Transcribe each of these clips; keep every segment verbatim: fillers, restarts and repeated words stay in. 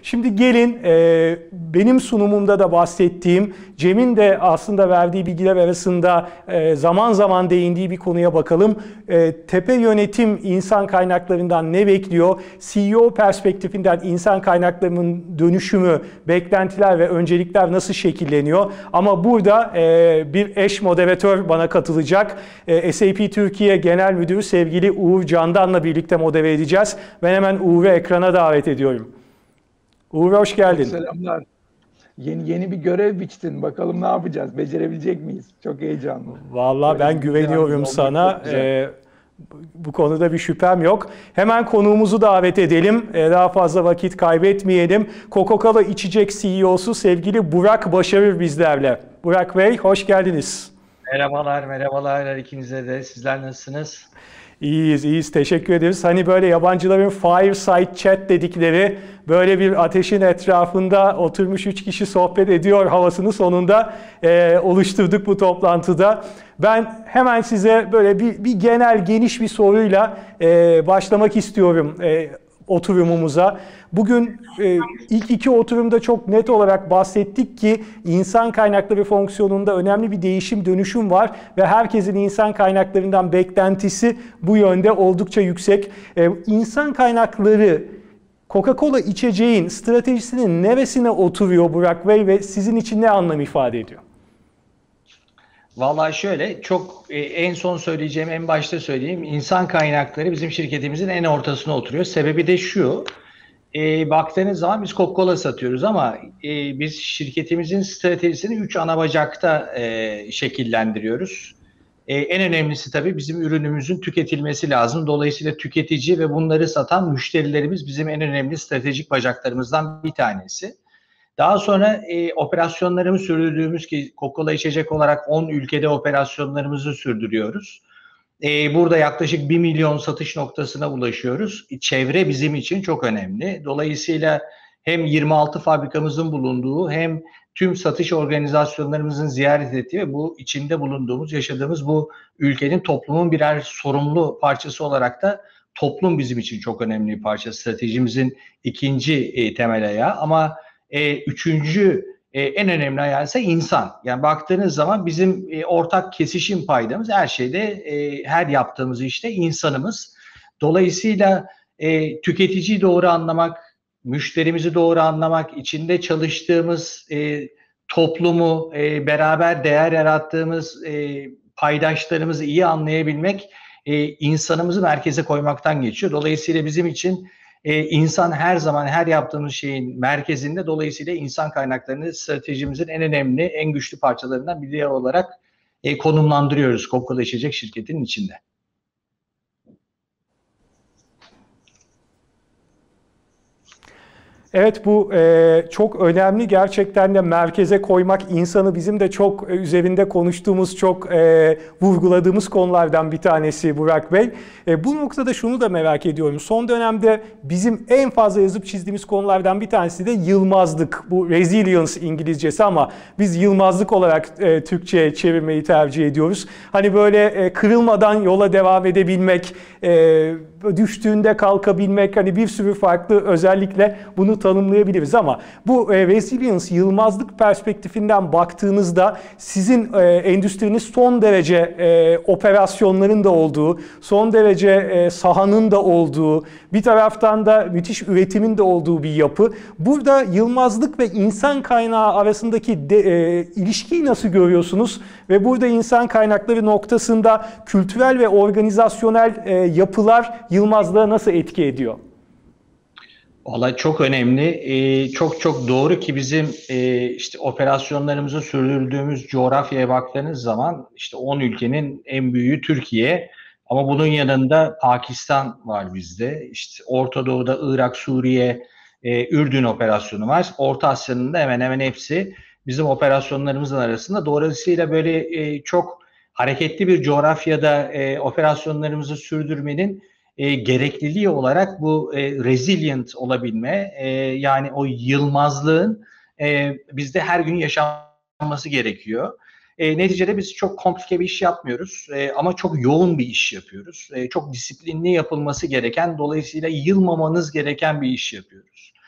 Şimdi gelin e, benim sunumumda da bahsettiğim, Cem'in de aslında verdiği bilgiler arasında e, zaman zaman değindiği bir konuya bakalım. E, tepe yönetim insan kaynaklarından ne bekliyor? C E O perspektifinden insan kaynaklarının dönüşümü, beklentiler ve öncelikler nasıl şekilleniyor? Ama burada e, bir eş moderatör bana katılacak. E, S A P Türkiye Genel Müdürü sevgili Uğur Candan'la birlikte modere edeceğiz. Ben hemen Uğur'u ekrana davet ediyorum. Uğur, hoş geldin. Selamlar. Yeni yeni bir görev biçtin. Bakalım ne yapacağız? Becerebilecek miyiz? Çok heyecanlı. Vallahi ben güveniyorum sana. Ee, bu konuda bir şüphem yok. Hemen konuğumuzu davet edelim. Ee, daha fazla vakit kaybetmeyelim. Coca-Cola İçecek C E O'su sevgili Burak Başarır bizlerle. Burak Bey, hoş geldiniz. Merhabalar, merhabalar ikinize de. Sizler nasılsınız? İyiyiz, iyiyiz. Teşekkür ederiz. Hani böyle yabancıların fireside chat dedikleri, böyle bir ateşin etrafında oturmuş üç kişi sohbet ediyor havasını sonunda e, oluşturduk bu toplantıda. Ben hemen size böyle bir, bir genel, geniş bir soruyla e, başlamak istiyorum e, oturumumuza. Bugün e, ilk iki oturumda çok net olarak bahsettik ki insan kaynakları fonksiyonunda önemli bir değişim, dönüşüm var ve herkesin insan kaynaklarından beklentisi bu yönde oldukça yüksek. E, insan kaynakları Coca-Cola içeceğin stratejisinin neresine oturuyor Burak Bey ve sizin için ne anlam ifade ediyor? Vallahi şöyle, çok e, en son söyleyeceğim, en başta söyleyeyim. İnsan kaynakları bizim şirketimizin en ortasına oturuyor. Sebebi de şu. E, baktığınız zaman biz Coca-Cola satıyoruz ama e, biz şirketimizin stratejisini üç ana bacakta e, şekillendiriyoruz. E, en önemlisi tabii bizim ürünümüzün tüketilmesi lazım. Dolayısıyla tüketici ve bunları satan müşterilerimiz bizim en önemli stratejik bacaklarımızdan bir tanesi. Daha sonra e, operasyonlarımı sürdürdüğümüz ki Coca-Cola içecek olarak on ülkede operasyonlarımızı sürdürüyoruz. E, burada yaklaşık bir milyon satış noktasına ulaşıyoruz. Çevre bizim için çok önemli. Dolayısıyla hem yirmi altı fabrikamızın bulunduğu hem tüm satış organizasyonlarımızın ziyaret ettiği ve bu içinde bulunduğumuz, yaşadığımız bu ülkenin toplumun birer sorumlu parçası olarak da toplum bizim için çok önemli bir parça. Stratejimizin ikinci e, temel ayağı ama e, üçüncü e, en önemli ayağı ise insan. Yani baktığınız zaman bizim e, ortak kesişim paydamız her şeyde, e, her yaptığımız işte insanımız. Dolayısıyla e, tüketiciyi doğru anlamak, müşterimizi doğru anlamak, içinde çalıştığımız e, toplumu, e, beraber değer yarattığımız e, paydaşlarımızı iyi anlayabilmek, e, insanımızı merkeze koymaktan geçiyor. Dolayısıyla bizim için e, insan her zaman her yaptığımız şeyin merkezinde. Dolayısıyla insan kaynaklarını stratejimizin en önemli, en güçlü parçalarından biri olarak e, konumlandırıyoruz Coca-Cola içecek şirketinin içinde. Evet, bu e, çok önemli. Gerçekten de merkeze koymak insanı bizim de çok e, üzerinde konuştuğumuz, çok e, vurguladığımız konulardan bir tanesi Burak Bey. E, bu noktada şunu da merak ediyorum. Son dönemde bizim en fazla yazıp çizdiğimiz konulardan bir tanesi de yılmazlık. Bu resilience İngilizcesi ama biz yılmazlık olarak e, Türkçe'ye çevirmeyi tercih ediyoruz. Hani böyle e, kırılmadan yola devam edebilmek, e, düştüğünde kalkabilmek, hani bir sürü farklı özellikle bunu tanımlayabiliriz ama bu e, resilience, yılmazlık perspektifinden baktığınızda sizin e, endüstriniz son derece e, operasyonların da olduğu, son derece e, sahanın da olduğu, bir taraftan da müthiş üretimin de olduğu bir yapı. Burada yılmazlık ve insan kaynağı arasındaki de, e, ilişkiyi nasıl görüyorsunuz? Ve burada insan kaynakları noktasında kültürel ve organizasyonel e, yapılar yılmazlığa nasıl etki ediyor? Vallahi çok önemli. Ee, çok çok doğru ki bizim e, işte operasyonlarımızı sürdürdüğümüz coğrafyaya baktığınız zaman işte on ülkenin en büyüğü Türkiye. Ama bunun yanında Pakistan var bizde. İşte Orta Doğu'da Irak, Suriye, e, Ürdün operasyonu var. Orta Asya'nın da hemen hemen hepsi bizim operasyonlarımızın arasında. Dolayısıyla böyle e, çok hareketli bir coğrafyada e, operasyonlarımızı sürdürmenin E, gerekliliği olarak bu e, resilient olabilme, e, yani o yılmazlığın e, bizde her gün yaşanması gerekiyor. E, neticede biz çok komplike bir iş yapmıyoruz e, ama çok yoğun bir iş yapıyoruz. E, çok disiplinli yapılması gereken, dolayısıyla yılmamanız gereken bir iş yapıyoruz.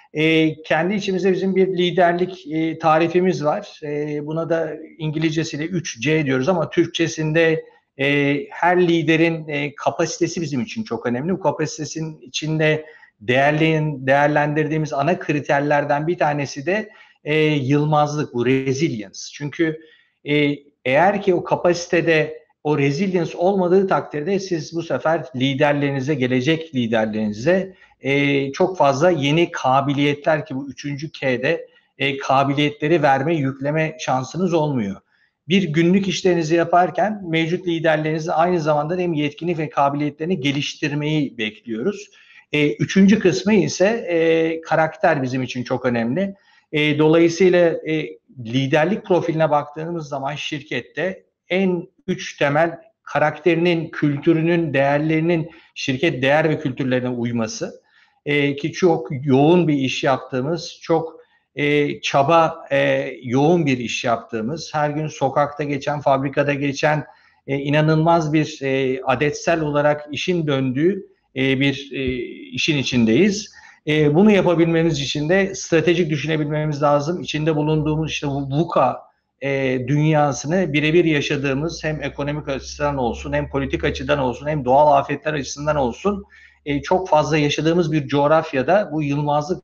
E, kendi içimizde bizim bir liderlik e, tarifimiz var. E, buna da İngilizcesiyle üç C diyoruz ama Türkçesinde e, her liderin e, kapasitesi bizim için çok önemli. Bu kapasitesinin içinde değerleyin, değerlendirdiğimiz ana kriterlerden bir tanesi de e, yılmazlık, bu resilience. Çünkü e, eğer ki o kapasitede o resilience olmadığı takdirde siz bu sefer liderlerinize, gelecek liderlerinize e, çok fazla yeni kabiliyetler, ki bu üçüncü K'de e, kabiliyetleri verme, yükleme şansınız olmuyor. Bir günlük işlerinizi yaparken mevcut liderlerinizin aynı zamanda hem yetkinlik ve kabiliyetlerini geliştirmeyi bekliyoruz. E, üçüncü kısmı ise e, karakter bizim için çok önemli. E, dolayısıyla e, liderlik profiline baktığımız zaman şirkette en üç temel karakterinin, kültürünün, değerlerinin şirket değer ve kültürlerine uyması. E, ki çok yoğun bir iş yaptığımız, çok e, çaba e, yoğun bir iş yaptığımız, her gün sokakta geçen, fabrikada geçen e, inanılmaz bir e, adetsel olarak işin döndüğü e, bir e, işin içindeyiz. E, bunu yapabilmemiz için de stratejik düşünebilmemiz lazım. İçinde bulunduğumuz işte bu VUCA e, dünyasını birebir yaşadığımız, hem ekonomik açıdan olsun, hem politik açıdan olsun, hem doğal afetler açısından olsun e, çok fazla yaşadığımız bir coğrafyada bu yılmazlık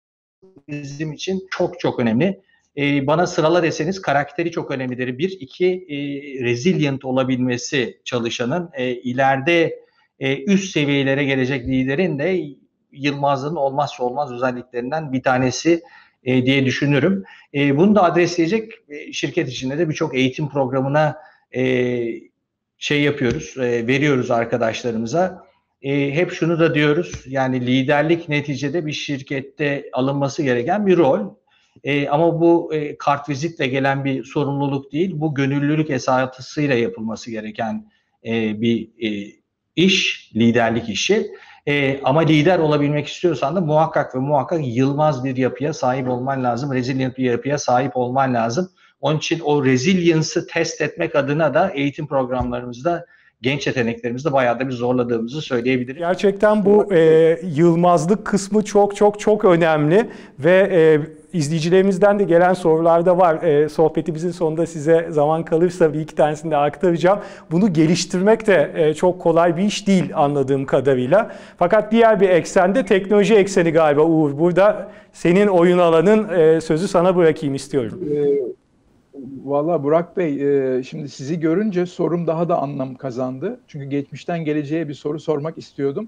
bizim için çok çok önemli. E, bana sırala deseniz karakteri çok önemlidir. Bir, iki, e, resilient olabilmesi çalışanın, e, ileride e, üst seviyelere gelecek liderin de yılmazlığın olmazsa olmaz özelliklerinden bir tanesi e, diye düşünürüm. E, bunu da adresleyecek e, şirket içinde de birçok eğitim programına e, şey yapıyoruz, e, veriyoruz arkadaşlarımıza. E, hep şunu da diyoruz, yani liderlik neticede bir şirkette alınması gereken bir rol. E, ama bu e, kartvizitle gelen bir sorumluluk değil, bu gönüllülük esasıyla yapılması gereken e, bir e, iş, liderlik işi. E, ama lider olabilmek istiyorsan da muhakkak ve muhakkak yılmaz bir yapıya sahip olman lazım, resilient bir yapıya sahip olman lazım. Onun için o resilience'ı test etmek adına da eğitim programlarımızda, genç yeteneklerimizde bayağı da bir zorladığımızı söyleyebilirim. Gerçekten bu e, yılmazlık kısmı çok çok çok önemli ve e, izleyicilerimizden de gelen sorular da var. E, sohbetimizin sonunda size zaman kalırsa bir iki tanesini de aktaracağım. Bunu geliştirmek de e, çok kolay bir iş değil anladığım kadarıyla. Fakat diğer bir eksende teknoloji ekseni galiba Uğur. Burada senin oyun alanın, e, sözü sana bırakayım istiyorum. Ee, Valla Burak Bey, e, şimdi sizi görünce sorum daha da anlam kazandı. Çünkü geçmişten geleceğe bir soru sormak istiyordum.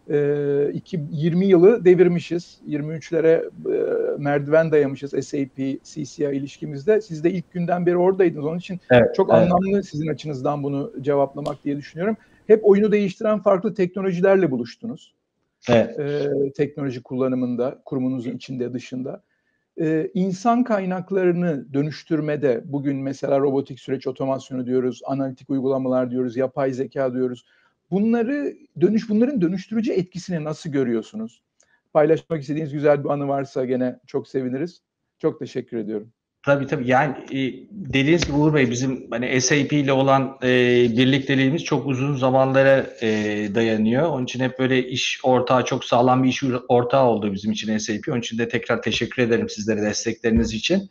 E, iki, yirmi yılı devirmişiz. yirmi üçlere e, merdiven dayamışız S A P C C I ilişkimizde. Siz de ilk günden beri oradaydınız. Onun için evet, çok evet. anlamlı sizin açınızdan bunu cevaplamak diye düşünüyorum. Hep oyunu değiştiren farklı teknolojilerle buluştunuz. Evet. E, teknoloji kullanımında, kurumunuzun içinde, dışında. Ee, insan kaynaklarını dönüştürmede bugün mesela robotik süreç otomasyonu diyoruz, analitik uygulamalar diyoruz, yapay zeka diyoruz. Bunları dönüş bunların dönüştürücü etkisini nasıl görüyorsunuz? Paylaşmak istediğiniz güzel bir anı varsa gene çok seviniriz. Çok teşekkür ediyorum. Tabii tabii, yani e, dediğiniz gibi Uğur Bey, bizim hani S A P ile olan e, birlikteliğimiz çok uzun zamanlara e, dayanıyor. Onun için hep böyle iş ortağı, çok sağlam bir iş ortağı oldu bizim için S A P. Onun için de tekrar teşekkür ederim sizlere destekleriniz için.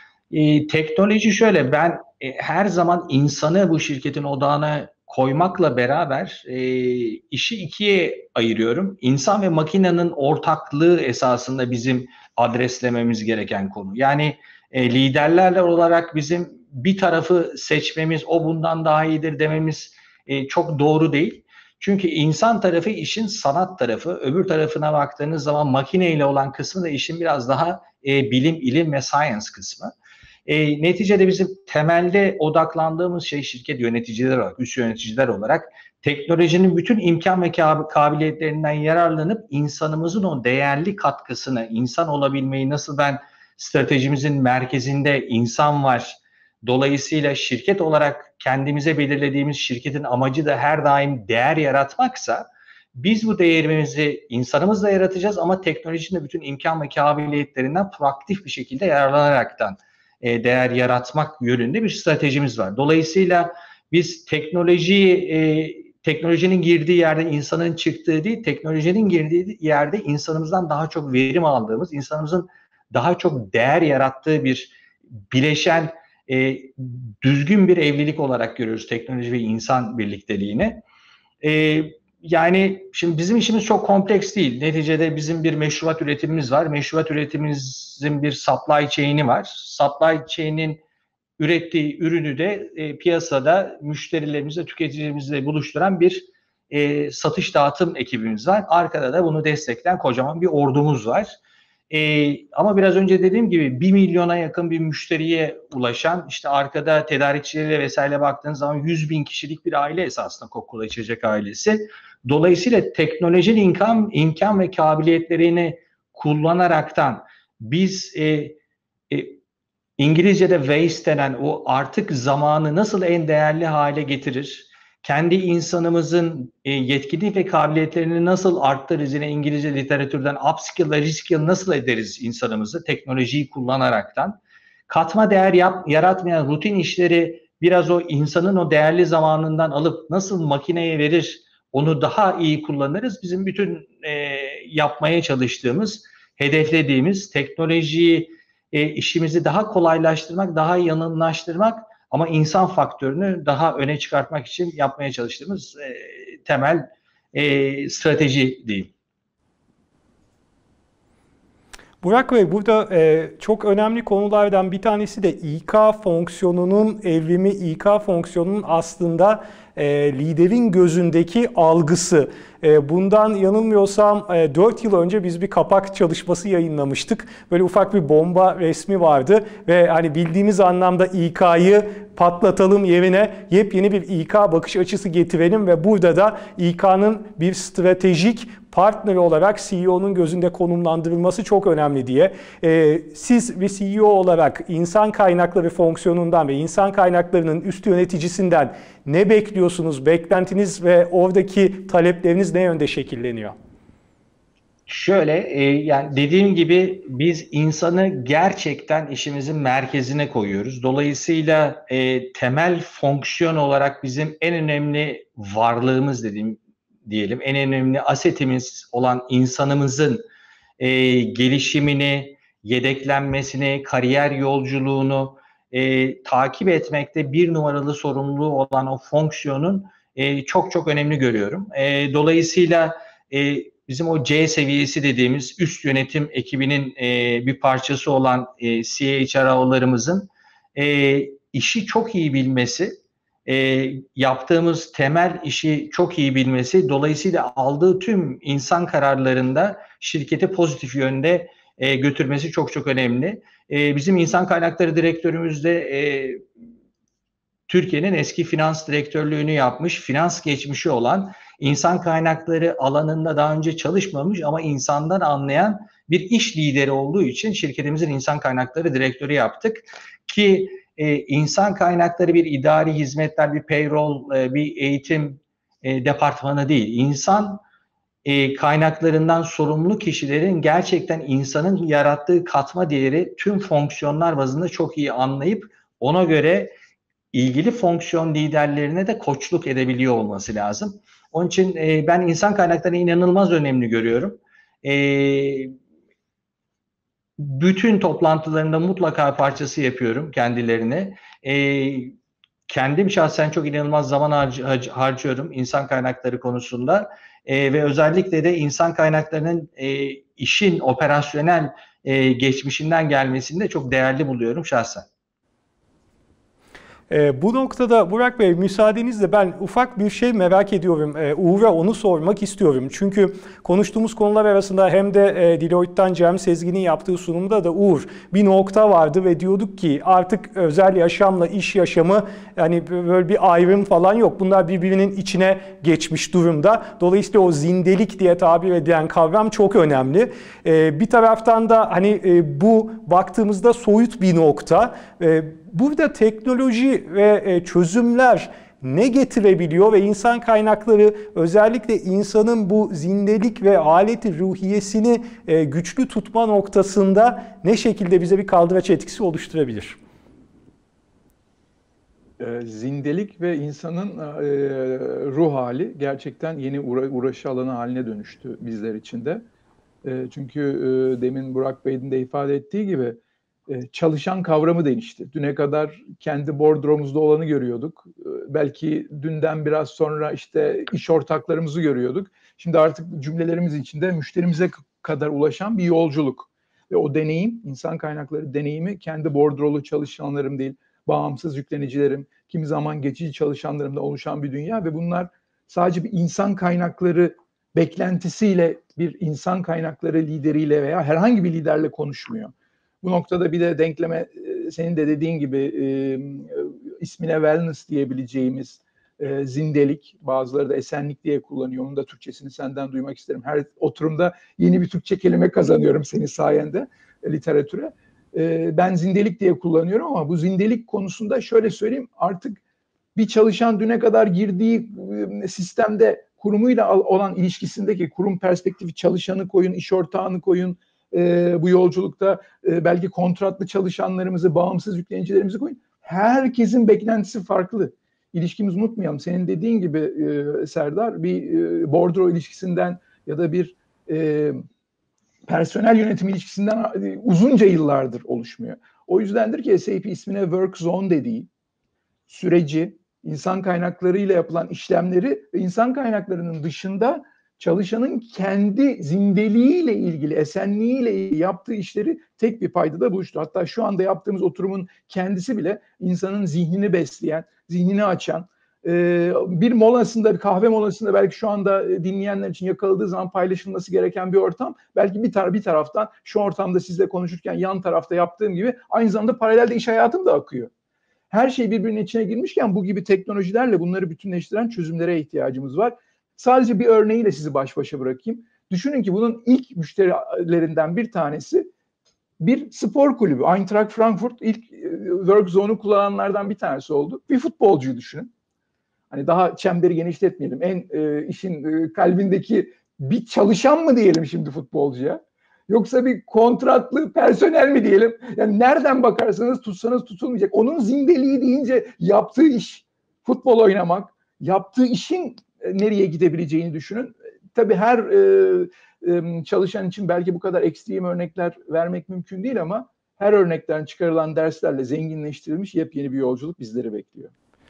E, teknoloji şöyle, ben e, her zaman insanı bu şirketin odağına koymakla beraber e, işi ikiye ayırıyorum. İnsan ve makinenin ortaklığı esasında bizim adreslememiz gereken konu. Yani E, liderlerle olarak bizim bir tarafı seçmemiz, o bundan daha iyidir dememiz e, çok doğru değil. Çünkü insan tarafı işin sanat tarafı, öbür tarafına baktığınız zaman makineyle olan kısmı da işin biraz daha e, bilim, ilim ve science kısmı. E, neticede bizim temelde odaklandığımız şey, şirket yöneticiler olarak, üst yöneticiler olarak teknolojinin bütün imkan ve kabiliyetlerinden yararlanıp insanımızın o değerli katkısını, insan olabilmeyi, nasıl ben stratejimizin merkezinde insan var, dolayısıyla şirket olarak kendimize belirlediğimiz şirketin amacı da her daim değer yaratmaksa, biz bu değerimizi insanımızla yaratacağız ama teknolojinin de bütün imkan ve kabiliyetlerinden proaktif bir şekilde yararlanaraktan e, değer yaratmak yönünde bir stratejimiz var. Dolayısıyla biz teknolojiyi e, teknolojinin girdiği yerde insanın çıktığı değil, teknolojinin girdiği yerde insanımızdan daha çok verim aldığımız, insanımızın daha çok değer yarattığı bir bileşen, e, düzgün bir evlilik olarak görüyoruz teknoloji ve insan birlikteliğini. E, yani şimdi bizim işimiz çok kompleks değil. Neticede bizim bir meşrubat üretimimiz var. Meşrubat üretimimizin bir supply chain'i var. Supply chain'in ürettiği ürünü de e, piyasada müşterilerimizle, tüketicilerimizle buluşturan bir e, satış dağıtım ekibimiz var. Arkada da bunu destekleyen kocaman bir ordumuz var. E, ama biraz önce dediğim gibi bir milyona yakın bir müşteriye ulaşan, işte arkada tedarikçilere vesaire baktığınız zaman yüz bin kişilik bir aile esasında Coca-Cola içecek ailesi. Dolayısıyla teknolojinin imkan, imkan ve kabiliyetlerini kullanaraktan biz e, e, İngilizce'de waste denen o artık zamanı nasıl en değerli hale getirir? Kendi insanımızın e, yetkinlik ve kabiliyetlerini nasıl arttırırız? Yine İngilizce literatürden upskill ve reskill nasıl ederiz insanımızı teknolojiyi kullanaraktan? Katma değer yap, yaratmayan rutin işleri biraz o insanın o değerli zamanından alıp nasıl makineye verir? Onu daha iyi kullanırız. Bizim bütün e, yapmaya çalıştığımız, hedeflediğimiz teknolojiyi E, işimizi daha kolaylaştırmak, daha yanıllaştırmak ama insan faktörünü daha öne çıkartmak için yapmaya çalıştığımız e, temel e, strateji diyeyim. Burak Bey, burada e, çok önemli konulardan bir tanesi de İK fonksiyonunun evrimi, İK fonksiyonunun aslında e, liderin gözündeki algısı. E, bundan yanılmıyorsam e, dört yıl önce biz bir kapak çalışması yayınlamıştık. Böyle ufak bir bomba resmi vardı ve hani bildiğimiz anlamda İK'yı patlatalım yerine yepyeni bir İK bakış açısı getirelim ve burada da İK'nın bir stratejik partneri olarak C E O'nun gözünde konumlandırılması çok önemli diye. Ee, siz bir C E O olarak insan kaynakları fonksiyonundan ve insan kaynaklarının üst yöneticisinden ne bekliyorsunuz? Beklentiniz ve oradaki talepleriniz ne yönde şekilleniyor? Şöyle, e, yani dediğim gibi biz insanı gerçekten işimizin merkezine koyuyoruz. Dolayısıyla e, temel fonksiyon olarak bizim en önemli varlığımız dediğim diyelim, en önemli asetimiz olan insanımızın e, gelişimini, yedeklenmesini, kariyer yolculuğunu e, takip etmekte bir numaralı sorumluluğu olan o fonksiyonun e, çok çok önemli görüyorum. E, dolayısıyla e, bizim o C seviyesi dediğimiz üst yönetim ekibinin e, bir parçası olan e, C H R O'larımızın e, işi çok iyi bilmesi, e, yaptığımız temel işi çok iyi bilmesi, dolayısıyla aldığı tüm insan kararlarında şirketi pozitif yönde e, götürmesi çok çok önemli. E, bizim insan kaynakları direktörümüz de e, Türkiye'nin eski finans direktörlüğünü yapmış, finans geçmişi olan, insan kaynakları alanında daha önce çalışmamış ama insandan anlayan bir iş lideri olduğu için şirketimizin insan kaynakları direktörü yaptık. Ki e, insan kaynakları bir idari hizmetler, bir payroll, e, bir eğitim e, departmanı değil. İnsan e, kaynaklarından sorumlu kişilerin gerçekten insanın yarattığı katma değeri tüm fonksiyonlar bazında çok iyi anlayıp ona göre ilgili fonksiyon liderlerine de koçluk edebiliyor olması lazım. Onun için e, ben insan kaynaklarını inanılmaz önemli görüyorum. E, bütün toplantılarında mutlaka parçası yapıyorum kendilerine. E, kendim şahsen çok inanılmaz zaman harc- harcıyorum insan kaynakları konusunda. E, ve özellikle de insan kaynaklarının e, işin operasyonel e, geçmişinden gelmesini de çok değerli buluyorum şahsen. E, bu noktada Burak Bey, müsaadenizle ben ufak bir şey merak ediyorum. E, Uğur'a onu sormak istiyorum. Çünkü konuştuğumuz konular arasında hem de e, Deloitte'dan Cem Sezgin'in yaptığı sunumda da Uğur bir nokta vardı ve diyorduk ki artık özel yaşamla iş yaşamı, yani böyle bir ayrım falan yok. Bunlar birbirinin içine geçmiş durumda. Dolayısıyla o zindelik diye tabir edilen kavram çok önemli. E, bir taraftan da hani e, bu baktığımızda soyut bir nokta. E, Burada teknoloji ve çözümler ne getirebiliyor ve insan kaynakları özellikle insanın bu zindelik ve aleti ruhiyesini güçlü tutma noktasında ne şekilde bize bir kaldıraç etkisi oluşturabilir? e, zindelik ve insanın e, ruh hali gerçekten yeni uğra uğraşı alanı haline dönüştü bizler için de. E, çünkü e, demin Burak Bey'in de ifade ettiği gibi e, çalışan kavramı değişti. Düne kadar kendi bordromuzda olanı görüyorduk. E, belki dünden biraz sonra işte iş ortaklarımızı görüyorduk. Şimdi artık cümlelerimiz içinde müşterimize kadar ulaşan bir yolculuk. Ve o deneyim, insan kaynakları deneyimi kendi bordrolu çalışanlarım değil, bağımsız yüklenicilerim, kimi zaman geçici çalışanlarımla oluşan bir dünya ve bunlar sadece bir insan kaynakları beklentisiyle bir insan kaynakları lideriyle veya herhangi bir liderle konuşmuyor. Bu noktada bir de denkleme senin de dediğin gibi e, ismine wellness diyebileceğimiz e, zindelik, bazıları da esenlik diye kullanıyor. Onun da Türkçesini senden duymak isterim. Her oturumda yeni bir Türkçe kelime kazanıyorum senin sayende e, literatüre. E, ben zindelik diye kullanıyorum ama bu zindelik konusunda şöyle söyleyeyim, artık bir çalışan düne kadar girdiği e, sistemde kurumuyla olan ilişkisindeki kurum perspektifi, çalışanı koyun, iş ortağını koyun, e, bu yolculukta e, belki kontratlı çalışanlarımızı, bağımsız yüklenicilerimizi koyun. Herkesin beklentisi farklı. İlişkimizi unutmayalım. Senin dediğin gibi e, Serdar, bir e, bordro ilişkisinden ya da bir e, personel yönetim ilişkisinden e, uzunca yıllardır oluşmuyor. O yüzdendir ki S A P ismine work zone dediği süreci, insan kaynaklarıyla yapılan işlemleri ve insan kaynaklarının dışında çalışanın kendi zindeliğiyle ilgili, esenliğiyle ilgili yaptığı işleri tek bir paydada buluştu. Hatta şu anda yaptığımız oturumun kendisi bile insanın zihnini besleyen, zihnini açan, bir molasında, bir kahve molasında belki şu anda dinleyenler için yakaladığı zaman paylaşılması gereken bir ortam. Belki bir, tar bir taraftan şu ortamda sizle konuşurken yan tarafta yaptığım gibi aynı zamanda paralelde iş hayatım da akıyor. Her şey birbirinin içine girmişken bu gibi teknolojilerle bunları bütünleştiren çözümlere ihtiyacımız var. Sadece bir örneğiyle sizi baş başa bırakayım. Düşünün ki bunun ilk müşterilerinden bir tanesi bir spor kulübü. Eintracht Frankfurt ilk work zone'u kullananlardan bir tanesi oldu. Bir futbolcuyu düşünün. Hani daha çemberi genişletmeyelim. En e, işin e, kalbindeki bir çalışan mı diyelim şimdi futbolcuya? Yoksa bir kontratlı personel mi diyelim? Yani nereden bakarsanız tutsanız tutulmayacak. Onun zindeliği deyince yaptığı iş, futbol oynamak, yaptığı işin nereye gidebileceğini düşünün. Tabii her e, e, çalışan için belki bu kadar ekstrem örnekler vermek mümkün değil ama her örnekten çıkarılan derslerle zenginleştirilmiş yepyeni bir yolculuk bizleri bekliyor.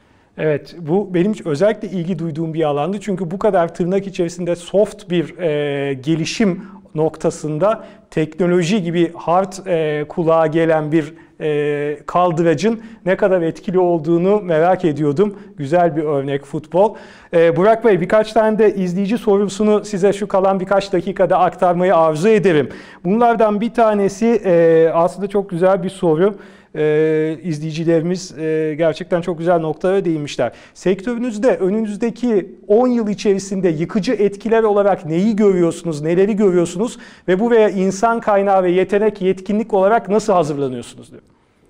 Evet, bu benim özellikle ilgi duyduğum bir alandı. Çünkü bu kadar tırnak içerisinde soft bir e, gelişim noktasında teknoloji gibi hard e, kulağa gelen bir e, kaldıracın ne kadar etkili olduğunu merak ediyordum. Güzel bir örnek futbol. E, Burak Bey, birkaç tane de izleyici sorusunu size şu kalan birkaç dakikada aktarmayı arzu ederim. Bunlardan bir tanesi e, aslında çok güzel bir soru. Ee, izleyicilerimiz e, gerçekten çok güzel noktalara değinmişler. Sektörünüzde önünüzdeki on yıl içerisinde yıkıcı etkiler olarak neyi görüyorsunuz, neleri görüyorsunuz ve bu veya insan kaynağı ve yetenek, yetkinlik olarak nasıl hazırlanıyorsunuz diyor.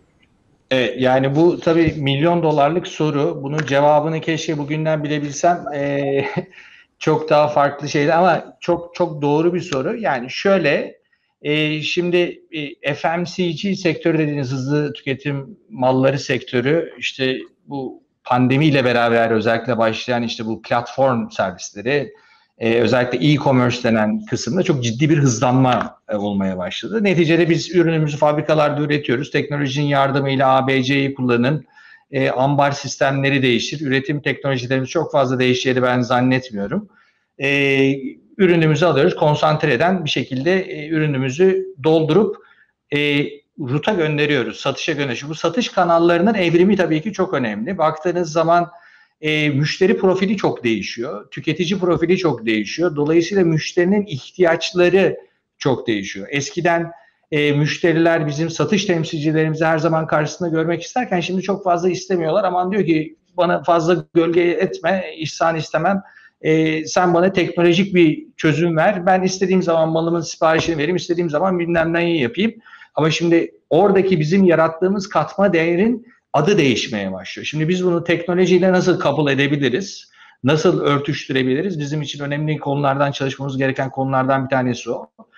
Evet, yani bu tabii milyon dolarlık soru. Bunun cevabını keşke bugünden bilebilsem. Ee, çok daha farklı şeyler ama çok çok doğru bir soru. Yani şöyle. Ee, şimdi e, F M C G sektörü dediğiniz hızlı tüketim malları sektörü, işte bu pandemiyle beraber özellikle başlayan işte bu platform servisleri, e, özellikle e-commerce denen kısımda çok ciddi bir hızlanma e, olmaya başladı. Neticede biz ürünümüzü fabrikalarda üretiyoruz. Teknolojinin yardımıyla A B C'yi kullanın, e, ambar sistemleri değişir. Üretim teknolojilerimiz çok fazla değişeceğini ben zannetmiyorum. E, ürünümüzü alıyoruz, konsantre eden bir şekilde e, ürünümüzü doldurup e, ruta gönderiyoruz, satışa gönderiyoruz. Bu satış kanallarının evrimi tabii ki çok önemli. Baktığınız zaman e, müşteri profili çok değişiyor, tüketici profili çok değişiyor. Dolayısıyla müşterinin ihtiyaçları çok değişiyor. Eskiden e, müşteriler bizim satış temsilcilerimizi her zaman karşısında görmek isterken şimdi çok fazla istemiyorlar. Aman diyor ki bana fazla gölge etme, ihsan istemem. Ee, sen bana teknolojik bir çözüm ver. Ben istediğim zaman malımın siparişini vereyim, istediğim zaman bilmem neyi yapayım. Ama şimdi oradaki bizim yarattığımız katma değerin adı değişmeye başlıyor. Şimdi biz bunu teknolojiyle nasıl kabul edebiliriz? Nasıl örtüştürebiliriz? Bizim için önemli konulardan, çalışmamız gereken konulardan bir tanesi o.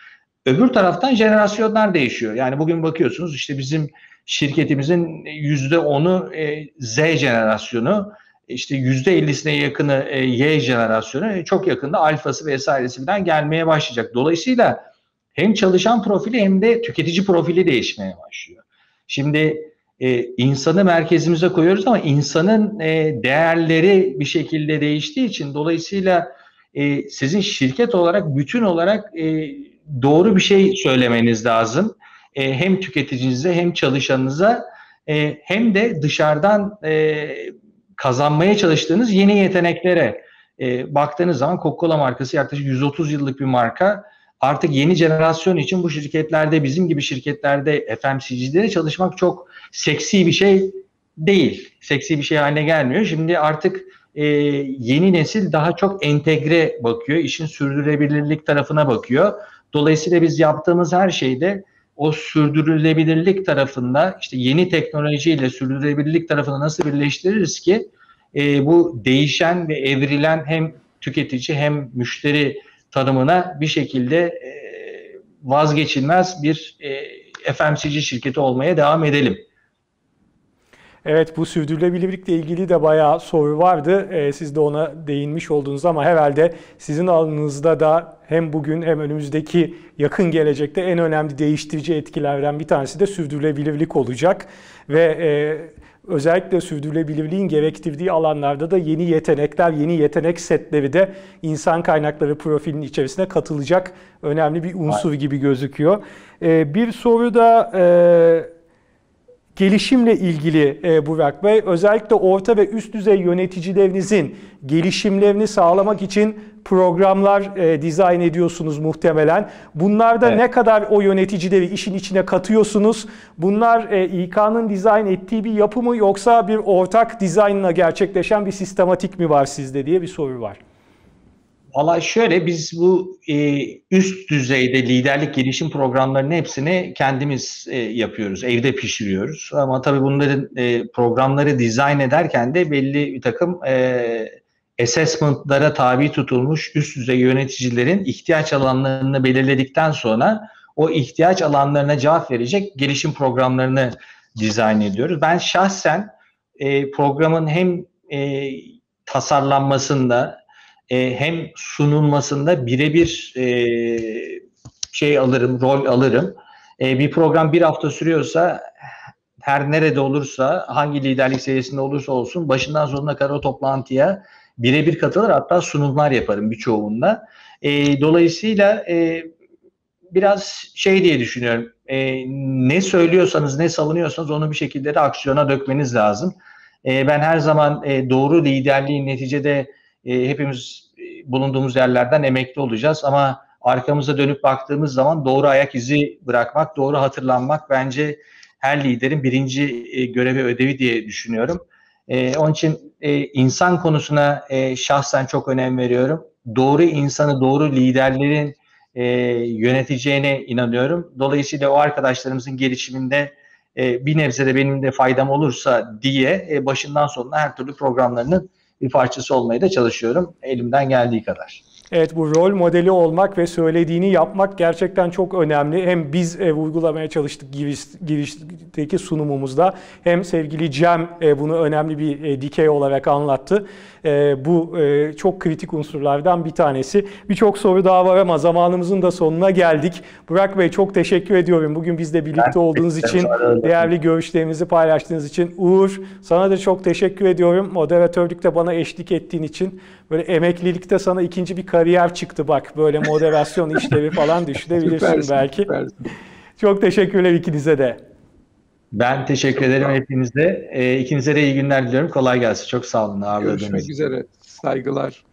Öbür taraftan jenerasyonlar değişiyor. Yani bugün bakıyorsunuz işte bizim şirketimizin yüzde onu e, Z jenerasyonu, işte yüzde ellisine yakını e, Y jenerasyonu, e, çok yakında alfası vesairesi falan gelmeye başlayacak. Dolayısıyla hem çalışan profili hem de tüketici profili değişmeye başlıyor. Şimdi e, insanı merkezimize koyuyoruz ama insanın e, değerleri bir şekilde değiştiği için dolayısıyla e, sizin şirket olarak bütün olarak e, doğru bir şey söylemeniz lazım. E, hem tüketicinize hem çalışanınıza e, hem de dışarıdan e, kazanmaya çalıştığınız yeni yeteneklere e, baktığınız zaman Coca-Cola markası yaklaşık yüz otuz yıllık bir marka. Artık yeni jenerasyon için bu şirketlerde, bizim gibi şirketlerde F M C G'de çalışmak çok seksi bir şey değil. Seksi bir şey haline gelmiyor. Şimdi artık e, yeni nesil daha çok entegre bakıyor. İşin sürdürülebilirlik tarafına bakıyor. Dolayısıyla biz yaptığımız her şeyde o sürdürülebilirlik tarafında, işte yeni teknolojiyle sürdürülebilirlik tarafını nasıl birleştiririz ki e, bu değişen ve evrilen hem tüketici hem müşteri tanımına bir şekilde e, vazgeçilmez bir e, F M C G şirketi olmaya devam edelim. Evet, bu sürdürülebilirlikle ilgili de bayağı soru vardı. Ee, siz de ona değinmiş oldunuz ama herhalde sizin alanınızda da hem bugün hem önümüzdeki yakın gelecekte en önemli değiştirici etkilerden bir tanesi de sürdürülebilirlik olacak. Ve e, özellikle sürdürülebilirliğin gerektirdiği alanlarda da yeni yetenekler, yeni yetenek setleri de insan kaynakları profilinin içerisine katılacak önemli bir unsur gibi gözüküyor. Ee, bir soru da E, gelişimle ilgili e, Burak Bey, özellikle orta ve üst düzey yöneticilerinizin gelişimlerini sağlamak için programlar e, dizayn ediyorsunuz muhtemelen. Bunlarda evet. Ne kadar o yöneticileri işin içine katıyorsunuz? Bunlar e, İK'nın dizayn ettiği bir yapı mı yoksa bir ortak dizaynla gerçekleşen bir sistematik mi var sizde diye bir soru var. Valla şöyle, biz bu e, üst düzeyde liderlik gelişim programlarının hepsini kendimiz e, yapıyoruz, evde pişiriyoruz. Ama tabii bunların e, programları dizayn ederken de belli bir takım e, assessment'lara tabi tutulmuş üst düzey yöneticilerin ihtiyaç alanlarını belirledikten sonra o ihtiyaç alanlarına cevap verecek gelişim programlarını dizayn ediyoruz. Ben şahsen e, programın hem e, tasarlanmasında E, hem sunulmasında birebir e, şey alırım, rol alırım. E, bir program bir hafta sürüyorsa, her nerede olursa, hangi liderlik seviyesinde olursa olsun başından sonuna kadar o toplantıya birebir katılır, hatta sunumlar yaparım birçoğunda. E, dolayısıyla e, biraz şey diye düşünüyorum, e, ne söylüyorsanız, ne savunuyorsanız onu bir şekilde de aksiyona dökmeniz lazım. E, ben her zaman e, doğru liderliğin neticede E, hepimiz bulunduğumuz yerlerden emekli olacağız ama arkamıza dönüp baktığımız zaman doğru ayak izi bırakmak, doğru hatırlanmak bence her liderin birinci e, görevi, ödevi diye düşünüyorum. E, onun için e, insan konusuna e, şahsen çok önem veriyorum. Doğru insanı, doğru liderlerin e, yöneteceğine inanıyorum. Dolayısıyla o arkadaşlarımızın gelişiminde e, bir nebze de benim de faydam olursa diye e, başından sonuna her türlü programlarının bir parçası olmaya da çalışıyorum elimden geldiği kadar. Evet, bu rol modeli olmak ve söylediğini yapmak gerçekten çok önemli. Hem biz e, vurgulamaya çalıştık giriş, girişteki sunumumuzda, hem sevgili Cem e, bunu önemli bir e, dikey olarak anlattı. E, bu e, çok kritik unsurlardan bir tanesi. Birçok soru daha var ama zamanımızın da sonuna geldik. Burak Bey, çok teşekkür ediyorum. Bugün bizle birlikte ben olduğunuz için, değerli görüşlerinizi paylaştığınız için. Uğur, sana da çok teşekkür ediyorum. Moderatörlükte bana eşlik ettiğin için. Böyle emeklilikte sana ikinci bir kariyer çıktı bak. Böyle moderasyon işlevi falan düşünebilirsin süpersin, belki. Süpersin. Çok teşekkürler ikinize de. Ben teşekkür çok ederim hepinize. E, ikinize de iyi günler diliyorum. Kolay gelsin. Çok sağ olun. Görüşmek üzere. Saygılar.